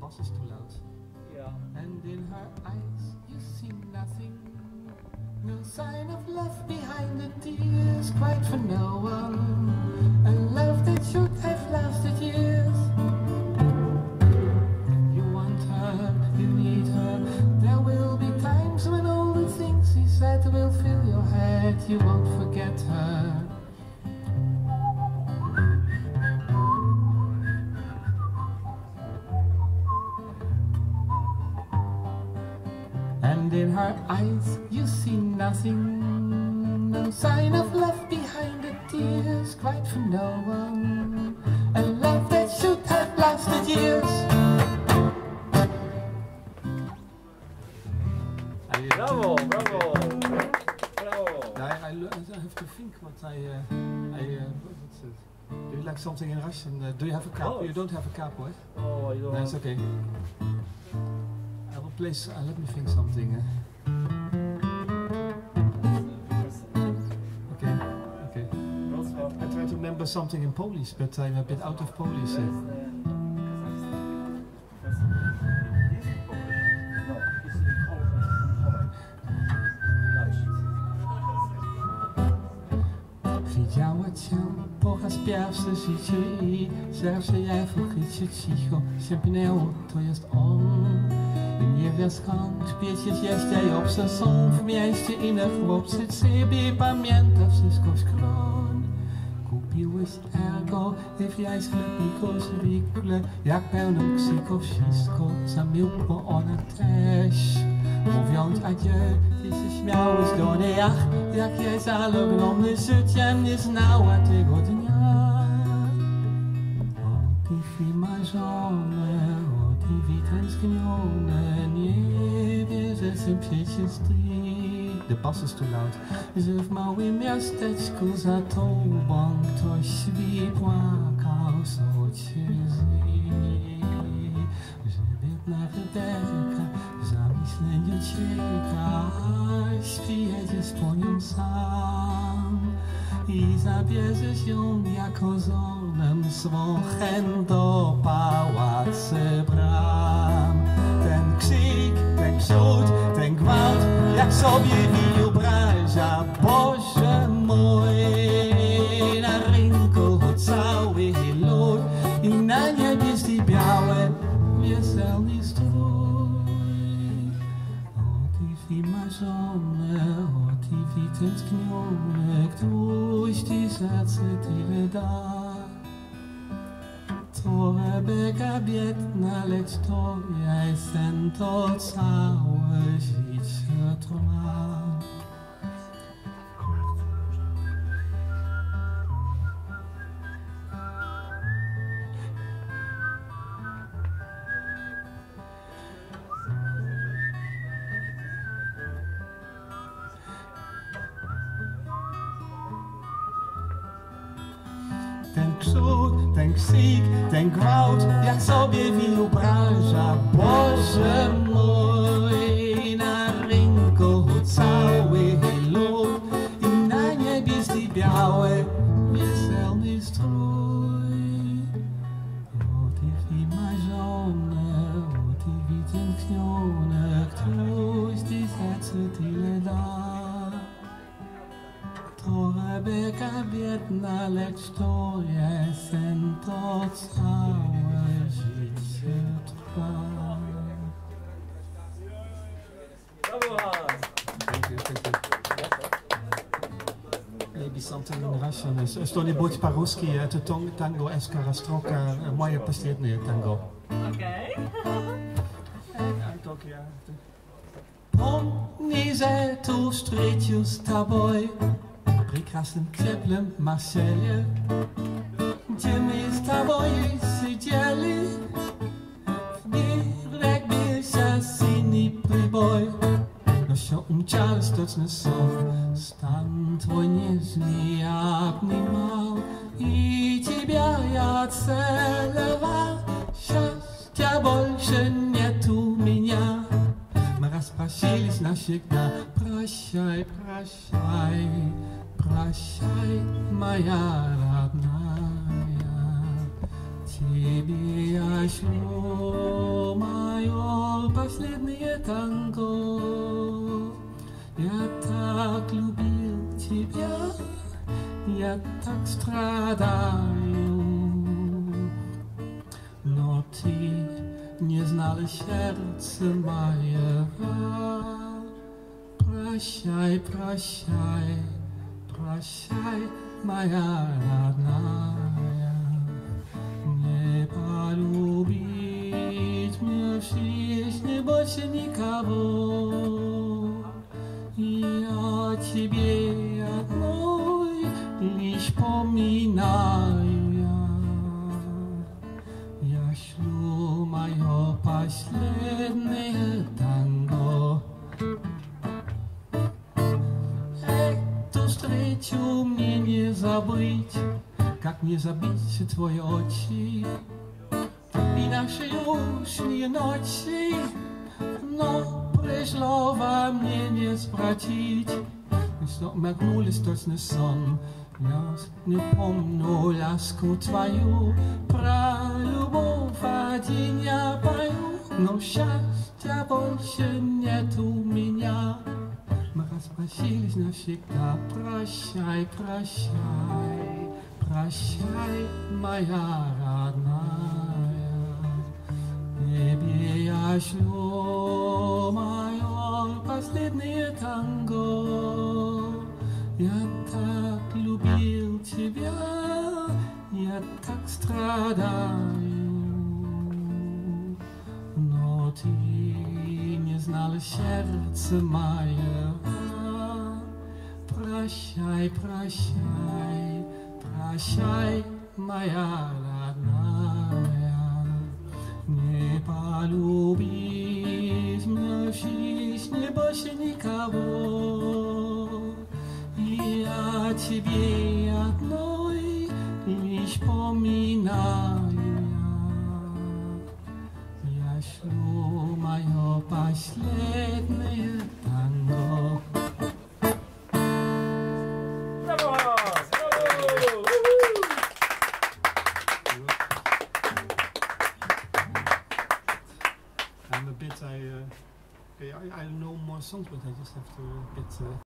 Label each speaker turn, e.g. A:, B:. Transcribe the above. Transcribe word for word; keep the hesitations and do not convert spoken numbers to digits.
A: bass is too loud.
B: Yeah.
A: And in her eyes you see nothing, no sign of love behind the tears, quite for no one, a love that should have lasted years. You want her, you need her, there will be times when all the things he said will fill your head, you won't forget her. And in her eyes you see nothing, no sign of love behind the tears, quite for no one, a love that should have lasted years.
B: Bravo, bravo, bravo.
A: I, I, I have to think what I, uh, I uh, what's it? Do you like something in Russian? Uh, do you have a capo?
B: Oh.
A: You don't have a capo, eh?
B: Oh, you don't
A: No, it's
B: have...
A: okay. I will play, s- uh, let me think something. Uh. Okay, okay. I try to remember something in Polish, but I'm a bit out of Polish. Uh. Widziała cię po raz pierwszy w życiu i serce jej w ukryciu cicho siępnęło, to jest on. I nie wie skąd, przecież jest jej obsesją w mieście inne chłopcy ciebie pamięta wszystko skąd. Kupiłeś ergo i w jej sklepiku zwykle, jak pełnym krzyku wszystko zamilkło ona też. Mówiąc adieu, ty się śmiałeś do niej, ach, jak jej zalogną życiem nie znała tego dnia. O, ty wymarzone, o, ty wytęsknione, nie wie, że się przecież ty. The bass is too loud. Że w małym miasteczku za tobą ktoś wypłakał z ojczyzny. Że biedna Ryderka w zamyśleniu cieka, aż przyjedziesz po nią sam i zabierzesz ją jako żonę swą chęć do pałacu bram. Ten krzyk, ten cud, ten gwałt, jak sobie wyobraża, Boże mój, na rynku cały lód i na niebieskie białe wieselny strój. O, ty wymarzone, o, ty wytęsknione, któż ci serce tyle da. To Rebeka biedna, lecz to jej sen, to całe życie trwa. Ten cud, ten krzyk, ten gwałt, jak sobie wyobraża, Boże mój, na rynku cały lód i na niebieskie białe wieselny strój. O, ty wymarzone, o, ty wytęsknione, któż ci serce tyle da. To Rebeka biedna, lecz to jest sen, to całe życie trwa.
B: Bravo, Hans.
A: Thank you, thank you. Maybe something in Russian. Что нибудь по-русски, это танго Эскара Строка, моя последняя танго.
C: Okej.
A: Pomnij, że tu встречу с тобой в прекрасном теплом Марселе, где мы с тобой сидели, в берег бился синий прибой, но все умчалось точно сон, стан твой нежный обнимал, и тебя я целовал, счастья больше нет у меня. Мы распрощались навсегда. Прощай, прощай, прощай, моя родная. Тебе я шлю мое последнее танго. Я так любил тебя, я так страдаю, но ты не знала сердца моего. Прощай, прощай, прощай, моя родная. Не полюбить мне в жизни больше никого. Я тебе одной лишь поминаю я. Я шлю мое последнее танго. Эту встречу мне не забыть, как не забыть твои очи и наши южные ночи. Но пришло во мне не спросить, что мелькнулись точно сон. Я не помню ласку твою, про любовь один я пою, но счастья больше нет у меня. Мы распрощились навсегда. Прощай, прощай, прощай, моя родная. Тебе я шлю мое последнее танго. Я так любил тебя, я так страдаю, но ты не знала сердца моего. Прощай, прощай, прощай, моя родная. Не полюбить мне в жизни больше никого. Я тебе одной лишь поминаю я. Я шлю мое последнее танго.
B: Bravo!
A: I'm a bit, I, uh, I, I know more songs, but I just have to get. Uh,